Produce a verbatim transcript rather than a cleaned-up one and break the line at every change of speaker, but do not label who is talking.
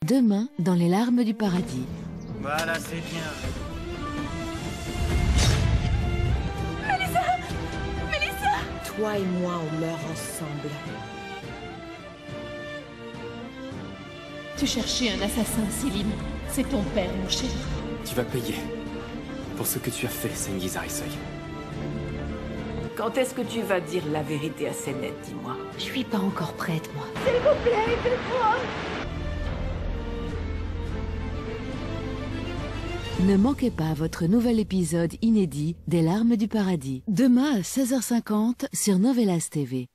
Demain, dans les larmes du paradis.
Voilà, c'est bien.
Mélissa! Mélissa!
Toi et moi, on meurt ensemble.
Tu cherchais un assassin, Selim. C'est ton père, mon chéri.
Tu vas payer pour ce que tu as fait, Sengiz Arisoy.
Quand est-ce que tu vas dire la vérité à Senet, dis-moi?
Je suis pas encore prête, moi.
S'il vous plaît, aidez-moi!
Ne manquez pas votre nouvel épisode inédit des larmes du paradis. Demain à seize heures cinquante sur Novelas T V.